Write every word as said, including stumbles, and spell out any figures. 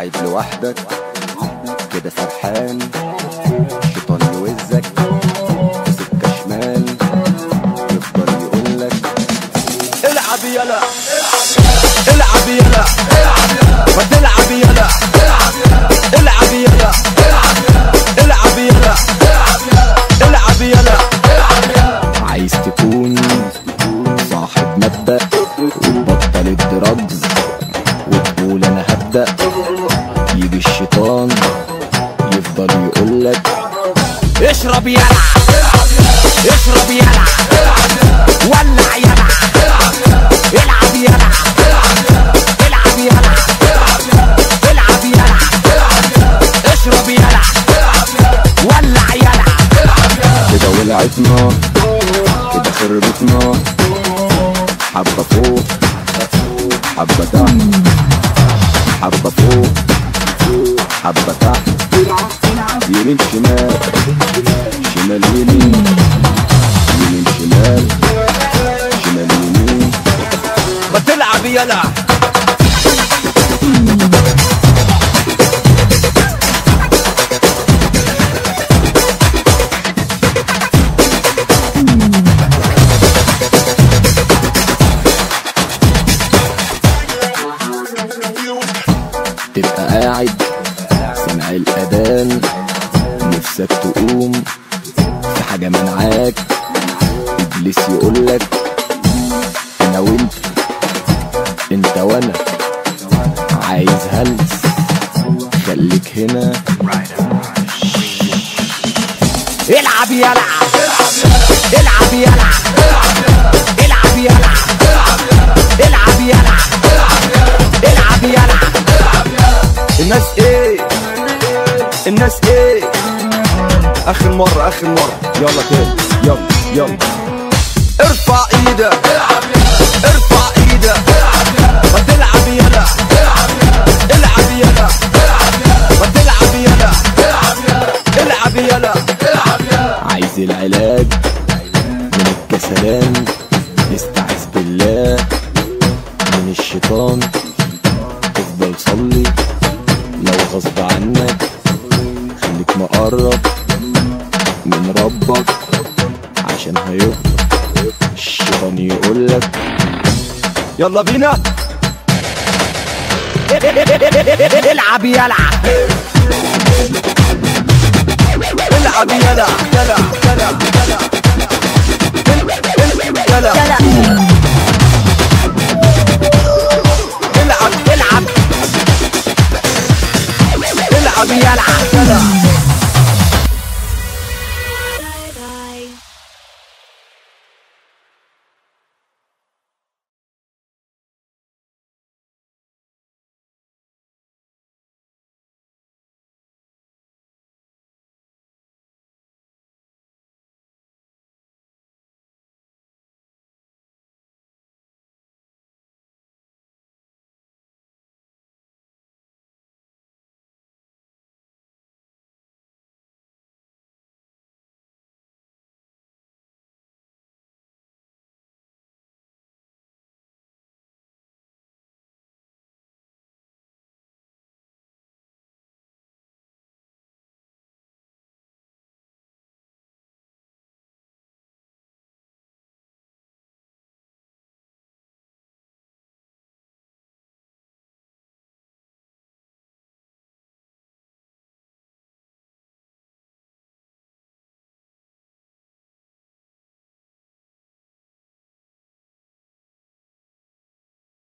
قاعد لوحدك كده سرحان، الشيطان يوزك في سكة شمال، يفضل يقولك العب يلا العب يلا ما تلعب يلا العب يلا العب يلا العب يلا. عايز تكون صاحب مبدأ وتبطل الدراجز وتقول انا هبدأ، يجي الشيطان يفضل يقولك اشرب يلا اشرب يلا ولع يلا العب يلا العب يلا العب يلا اشرب يلا ولع يلا. كده ولعتنا كده خربتنا، حبة فوق حبة تحت حبة فوق حبة تحت، يمين شمال شمال يمين يمين شمال شمال يمين. ما تلعب يلا تبقى قاعد سمع الأذان، نفسك تقوم في حاجة منعاك، إبليس يقولك أنا وإنت إنت وأنا، عايز هلس خليك هنا. العب يلا العب يلا العب يلا العب يلا العب يلا. الناس ايه الناس ايه اخر مرة اخر مرة يلا تاني يلا يلا. ارفع ايدك ارفع ايدك ما تلعب يلا العب يلا ما تلعب يلا العب يلا. عايز العلاج من الكسلان، استعذ بالله من الشيطان، افضل صلي لو غصب عنك، خليك مقرب من ربك عشان هيفضل الشيطان يقولك يلا بينا العب يلا العب يلا يلا يلا يلا.